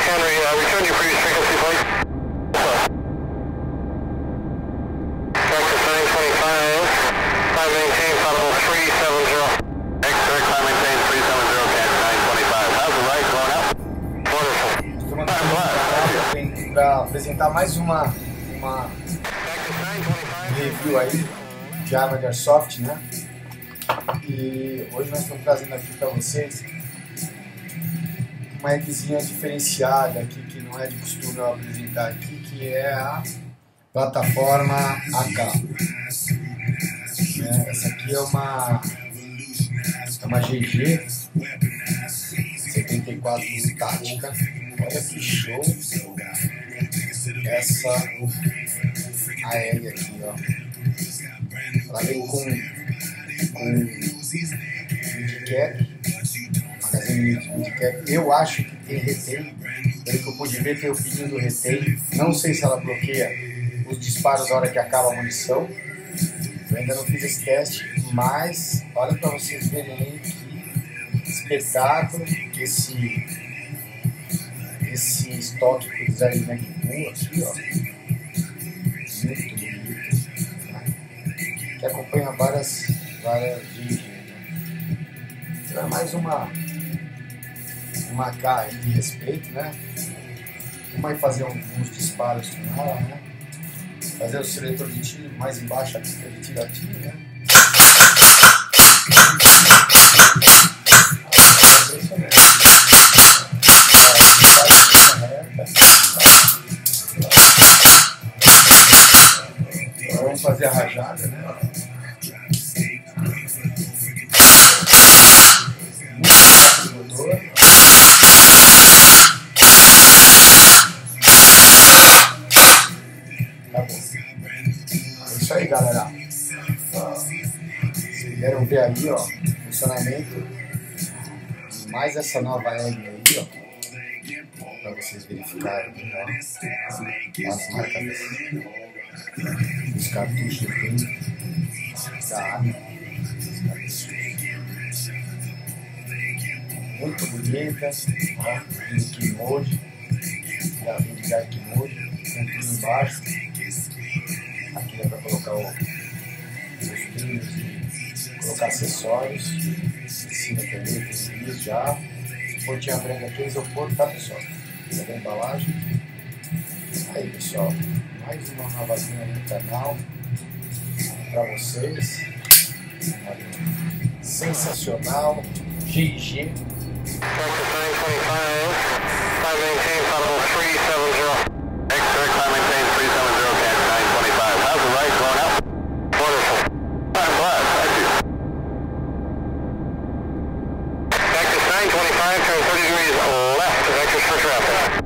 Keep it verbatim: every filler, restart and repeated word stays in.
Henry, uh, return your previous frequency, please. Cactus nine twenty-five, climb maintain, possible three seven zero. X-ray, climb maintain, three seven zero, Cactus nine twenty-five. How's the right going up? Wonderful. Para apresentar mais uma, uma review aí de arma de Airsoft, né? E hoje nós estamos trazendo aqui para vocês uma eggzinha diferenciada aqui, que não é de costume eu apresentar aqui, que é a plataforma A K. É, essa aqui é uma, é uma G G setenta e quatro tática. Olha que show essa A E G aqui, ó. Ela vem com, com midcap, magazine midcap. Eu acho que tem retain, pelo que eu pude ver tem o pininho do retain. Não sei se ela bloqueia os disparos na hora que acaba a munição. Eu ainda não fiz esse teste, mas olha para vocês verem aí que espetáculo esse esse estoque que fizeram em MacBook aqui, ó. Muito bonito, né? Que acompanha várias várias vídeos, né? Então é mais uma uma A K aí de respeito, né? Vamos fazer alguns disparos com ela, né? Fazer o seletor de tiro mais embaixo aqui para ele tirar tiro, né? Agora vamos fazer a rajada, né? Muito rápido o motor. Tá bom. É isso aí, galera. Vocês vieram ver aí, ó, o funcionamento de mais essa nova egg aí, ó. Para vocês verificarem, ó, as marcas dos cartuchos da arma. Muito bonita, ó, em mode, já vem de dark mode, com tudo embaixo. Aqui dá para colocar o, os trilhos e colocar acessórios. Em cima também tem isso já. Pontinha branca aqui, isopor, tá pessoal? Essa é a embalagem. Aí pessoal, mais uma novazinha no canal para vocês. Sensacional, G G. Cactus nine twenty-five, climb maintain, possible three seven zero. X-ray, climb maintain, three seven zero, Cactus nine twenty-five. How's the right going up? Wonderful. I'm glad, thank you. Cactus nine twenty-five, turn thirty degrees left, vectors for traffic.